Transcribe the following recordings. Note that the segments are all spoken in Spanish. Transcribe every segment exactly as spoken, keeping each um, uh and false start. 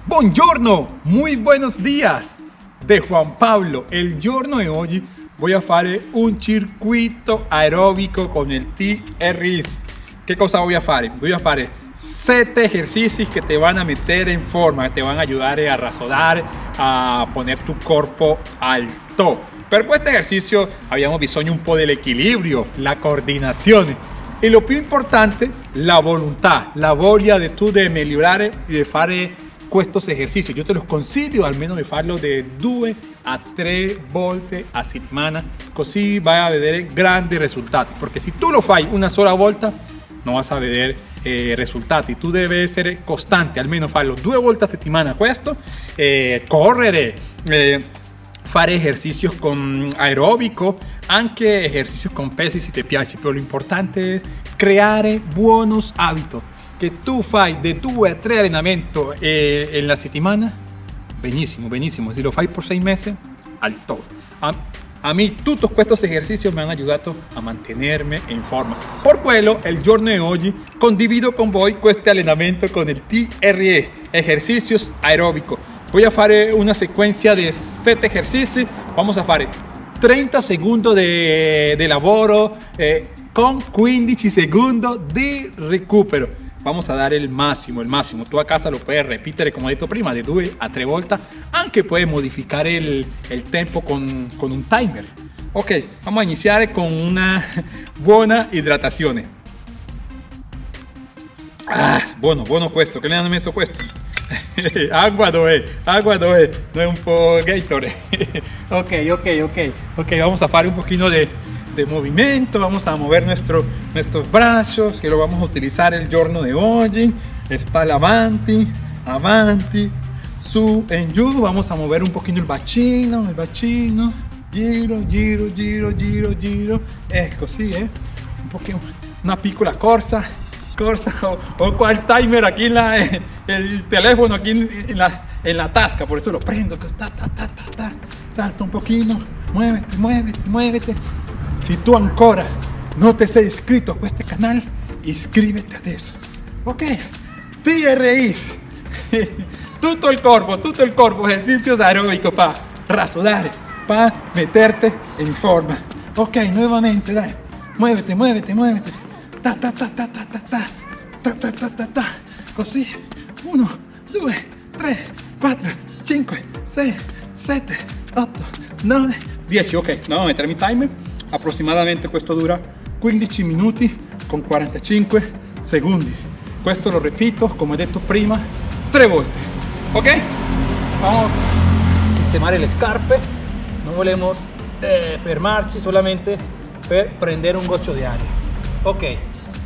Buongiorno, muy buenos días de Juan Pablo. El giorno di oggi voy a fare un circuito aeróbico con el T R X. ¿Qué cosa voy a fare? Voy a fare sette ejercicios que te van a meter en forma, que te van a ayudar a rassodare, a poner tu corpo alto. Per questo esercizio abbiamo bisogno un po' dell'equilibrio, la coordinazione e lo più importante, la volontà, la voglia di tu di migliorare e di fare estos ejercicios. Yo te los consiglio almeno di farlo de due a tre volte a settimana, così vai a vedere grandi risultati, perché se tu lo fai una sola volta non vas a vedere eh, risultati. Tu devi essere costante, almeno farlo due volte a settimana questo, eh, correre, eh, fare ejercicios con aeróbico, anche ejercicios con pesi si te piace, pero lo importante es creare buenos hábitos. Que tu fai de due a tre allenamenti eh, en la settimana, benissimo, benissimo. Si lo fai por seis meses, al top. A, a mí, todos estos ejercicios me han ayudado a mantenerme en forma. Por quello, el giorno di oggi condivido con voi este allenamento con el T R E, ejercicios aeróbicos. Voy a fare una secuencia de sette ejercicios. Vamos a fare trenta segundos de, de lavoro eh, con quindici segundos de recupero. Vamos a dar el máximo, el máximo. Tú a casa lo puedes repetir, como he dicho prima, de due a tre volte, anche puedes modificar el, el tempo con, con un timer. Ok, vamos a iniciar con una buena hidratazione. Ah, bueno, bueno questo, che le hanno messo questo? Agua dove, agua dove, no es un po' Gatorade. Ok, ok, ok, ok, vamos a hacer un poquito de de movimiento, vamos a mover nuestro, nuestros brazos, que lo vamos a utilizar el giorno de hoy. Espalda avanti, avanti, su, en giù, vamos a mover un poquito el bacino, el bacino, giro, giro, giro, giro, giro, ecco, sí, eh? un poquito, una piccola corsa, corsa, o, o cual timer aquí en la, eh, el teléfono aquí en, en, la, en la tasca, por eso lo prendo, ta, ta, ta, ta, ta, salta un poquito, muévete, muévete, muévete. Si tu ancora non ti sei iscritto a questo canale, iscriviti adesso. Ok? T R X. Tutto il corpo, tutto il corpo, ejercicios aeróbicos para rassodare, para meterte en forma. Ok, nuevamente, dai. Muévete, muévete, muévete. Ta ta ta ta ta ta ta. Ta ta ta ta ta. Così. uno, due, tre, quattro, cinque, sei, sette, otto, nove, dieci. Ok, no, a mettermi timer. Aproximadamente questo dura quindici minuti con quarantacinque secondi. Questo lo repito, come ho detto prima, tre volte. Ok? Vamos a sistemare le scarpe. No volemos eh, fermarci solamente per prendere un goccio di aria. Ok.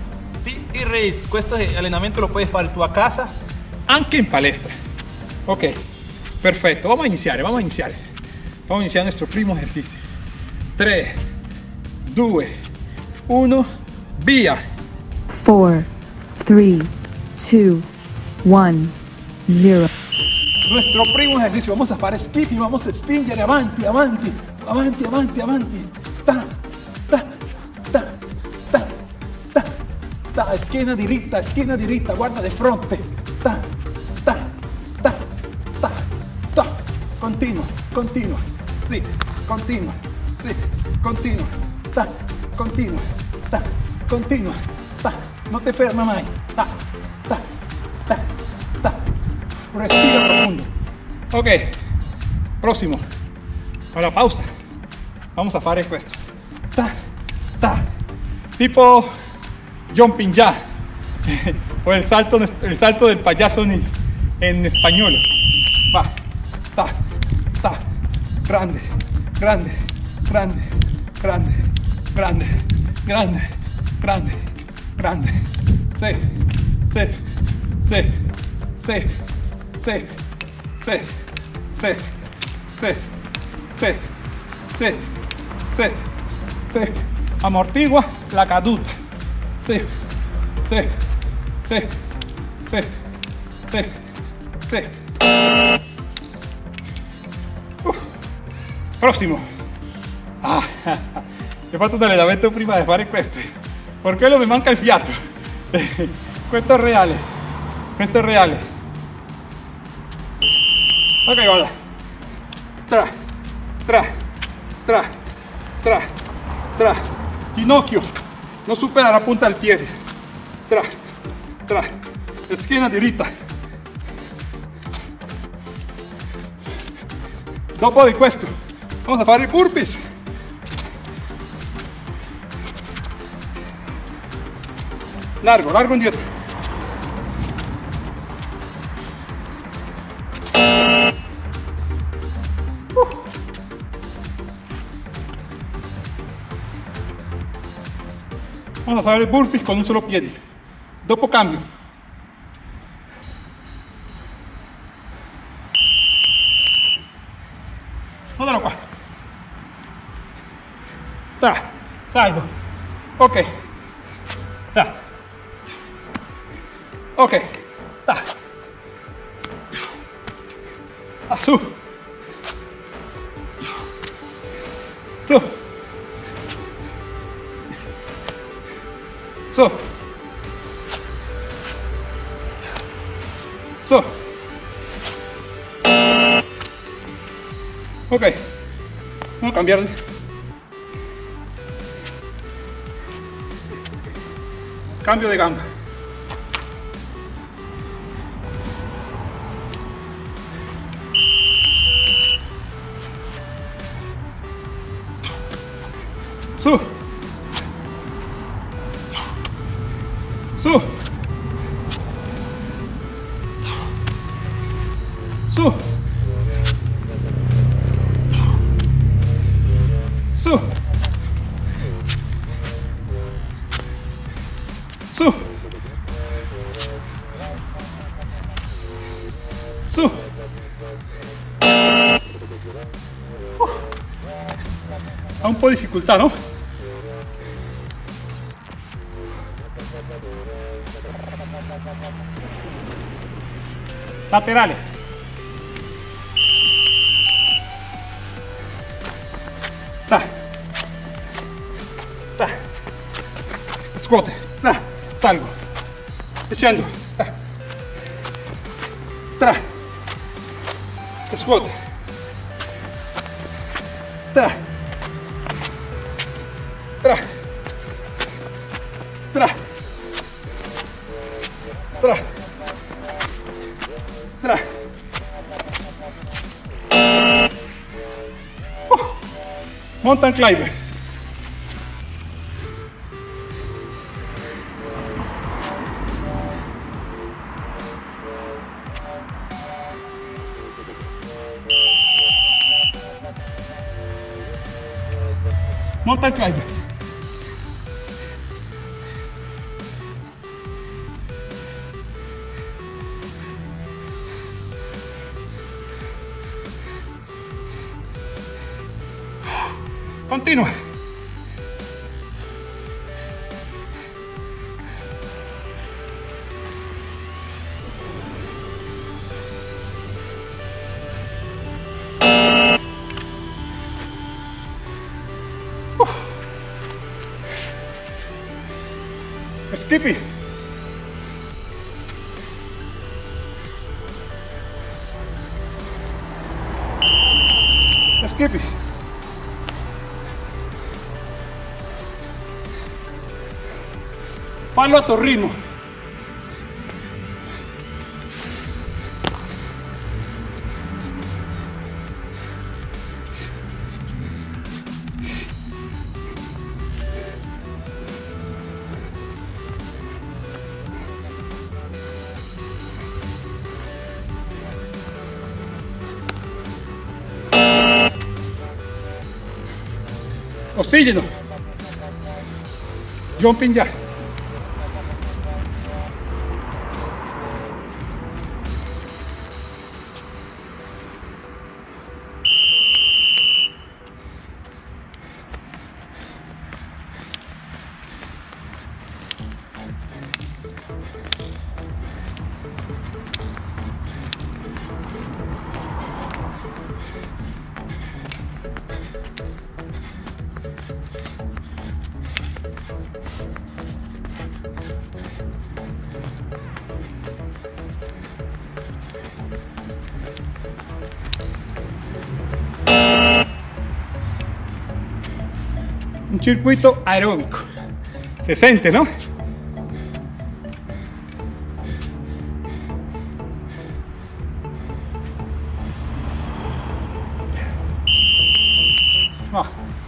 T R X, questo allenamento lo puedes fare tu a casa, anche in palestra. Ok, perfetto. Vamos a iniziare, vamos a iniziare. Vamos a iniziare nuestro primo ejercicio. tre, due, uno, via. four, three, two, one, zero. Nuestro primo ejercicio, vamos a fare skipping, vamos a spingere avanti, avanti, avanti, avanti, avanti. Ta, ta, ta, ta, ta, ta, schiena diritta, schiena diritta, guarda di fronte. Ta, ta, ta, ta, ta. Continua, continua, sì, continua, sì, continua. Ta, continua, ta, continua, ta, no te ferma mai, ta, ta, ta, ta, respira profundo. Ok, próximo, para pausa, vamos a fare questo, ta, ta, tipo jumping jack, o el salto, el salto del payaso en, en español, va, ta, ta, grande, grande, grande, grande, grande, grande, grande, grande, sì, sì, sì, sì, sì, sì, sì, sì, sì, sì, sì, sì, amortigua la caduta, sì, sì, sì, sì, sì, sì. Uh. Prossimo. Ah, ho fatto un allenamento prima di fare questo, per quello mi manca il fiato. Questo è reale, questo è reale. Ok, vale. Tra, tra, tra, tra, tra. Ginocchio non supera la punta del piede. Tra, tra. Schiena diritta. Dopo di questo vamos a fare i burpees. Largo, largo indietro. Uh. Vamos a fare i burpees con un solo piede. Dopo cambio. Guardalo qua. Ta, salgo. Ok. Ta. Ok. Ta. Ah, su. Su. Su. Su. Ok, vamos a cambiar. Cambio de gamba. Su. Su. Su. Su. Su. Su. Uh. Ha un po' di difficoltà, no? Laterale. Ta. Ta. Scuote. Ta. Salgo. Scendo. Ta. Tra. Scuote. Tra. Tra. Tra. Tra. Tra. Oh. Mountain climber. Mountain climber. Continua. Skippy. Skippy. Fallo a tuo ritmo. Oxígeno. Jumping ya. un circuito aeróbico. Se siente, ¿no? No.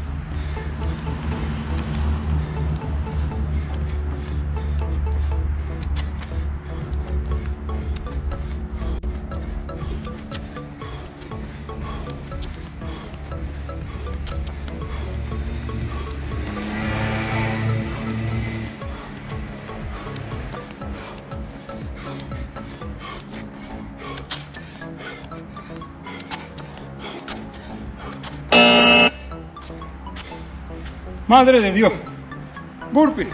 Madre de Dios. Burpee.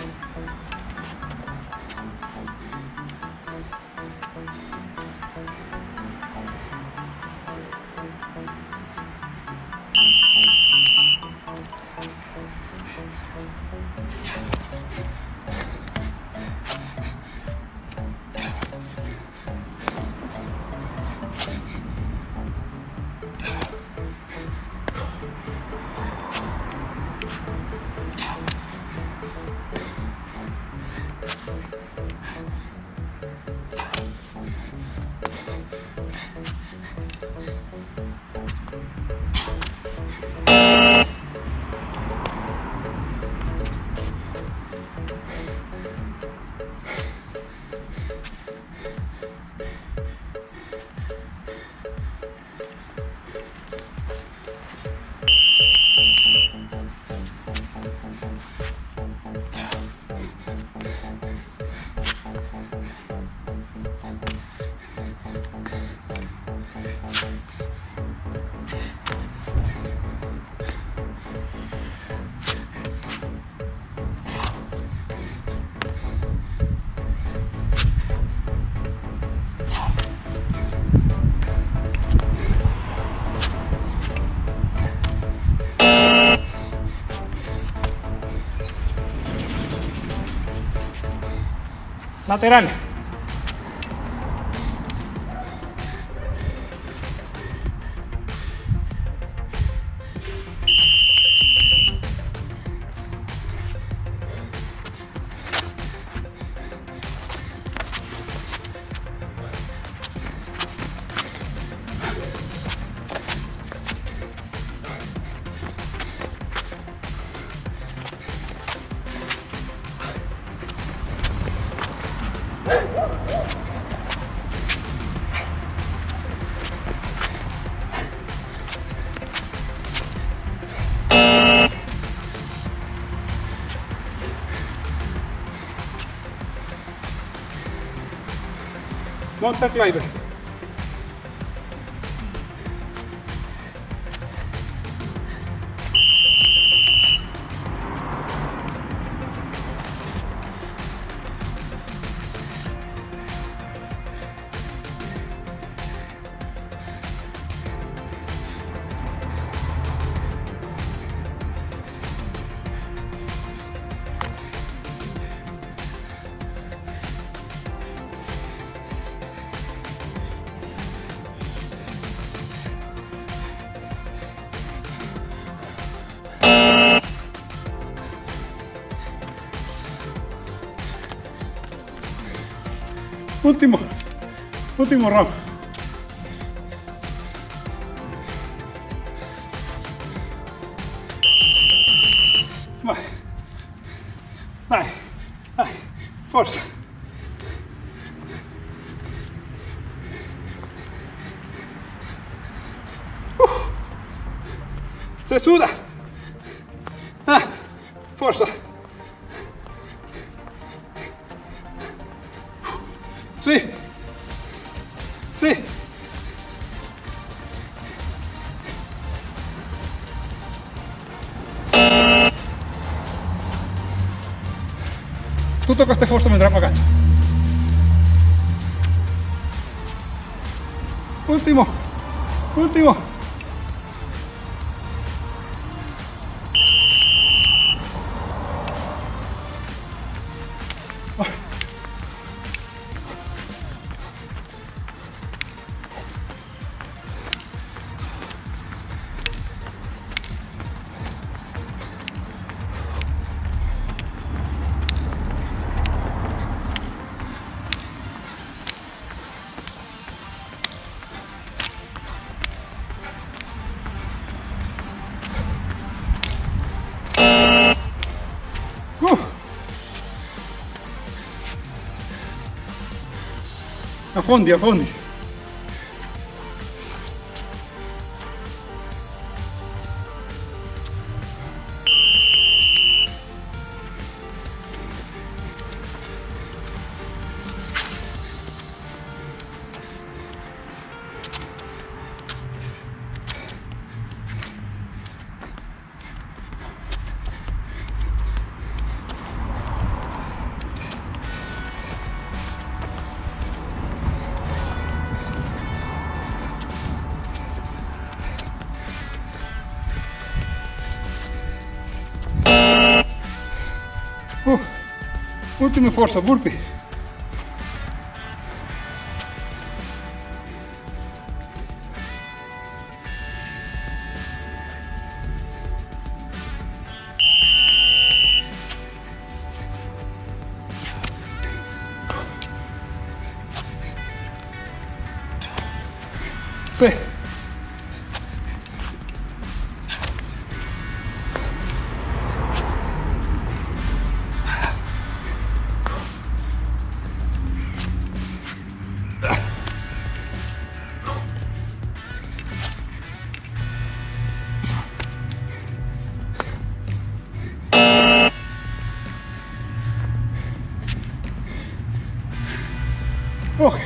Lateral. Mountain climber. Último, último round. Vai, vai, vai, forza. Uh, se suda. Ah, forza. Sí, sí. Tutto questo sforzo mi andrà pagato. Ultimo, ultimo. Uh. Affondi, affondi. Uh, ultima forza, burpee. Sì. Ok.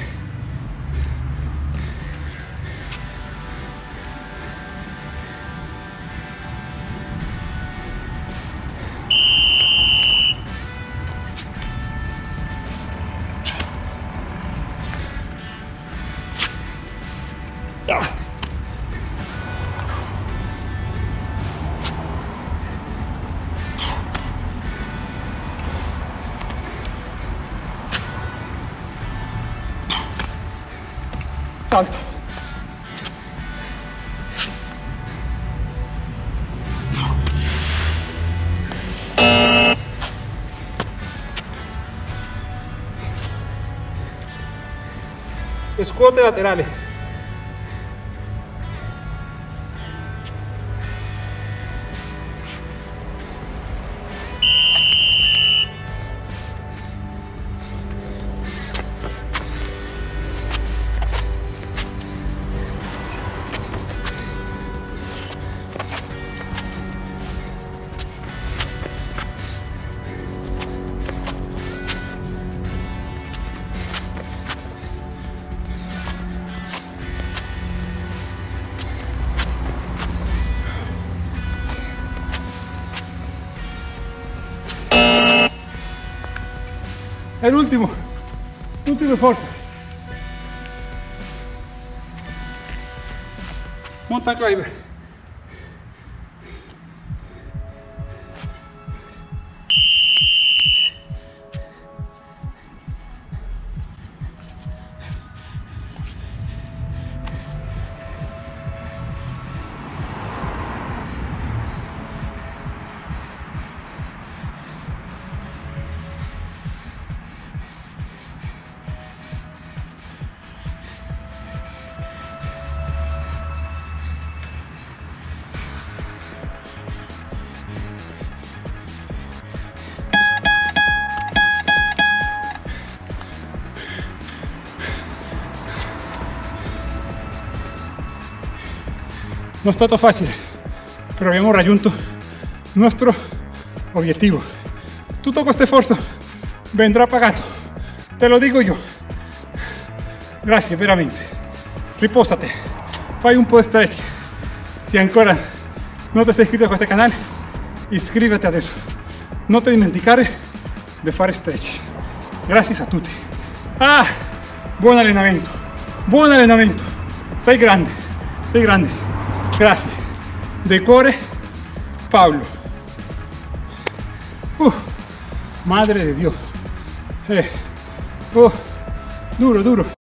Ah. Salto. Scuote laterali. El último, último esfuerzo. Mountain climber. No è stato facile, però abbiamo raggiunto il nostro obiettivo. Tutto questo sforzo vendrà pagato, te lo dico io. Grazie veramente. Riposate, fai un po' di stretch. Se ancora non ti sei iscritto a questo canale, iscriviti adesso. Non ti dimenticare di fare stretch. Grazie a tutti. Ah, buon allenamento, buon allenamento. Sei grande, sei grande. Grazie. De cuore, Paolo. Uh, madre de Dios. Eh. Oh, duro, duro.